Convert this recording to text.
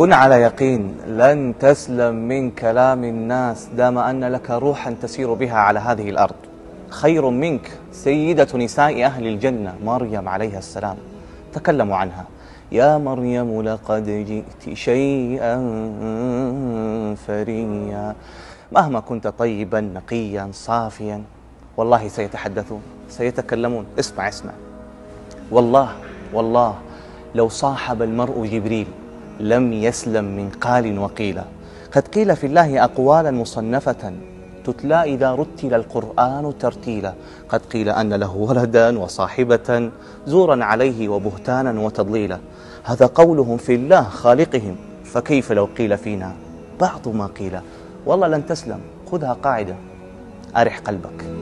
كن على يقين لن تسلم من كلام الناس دام أن لك روحا تسير بها على هذه الأرض. خير منك سيدة نساء أهل الجنة مريم عليها السلام، تكلموا عنها: يا مريم لقد جئت شيئا فريا. مهما كنت طيبا نقيا صافيا والله سيتحدثون، سيتكلمون. اسمع اسمع، والله لو صاحب المرء جبريل لم يسلم من قال وقيل. قد قيل في الله أقوالا مصنفة تتلى إذا رتل القرآن ترتيلا. قد قيل أن له ولدا وصاحبة زورا عليه وبهتانا وتضليلا. هذا قولهم في الله خالقهم، فكيف لو قيل فينا بعض ما قيل. والله لن تسلم، خذها قاعدة: أرح قلبك.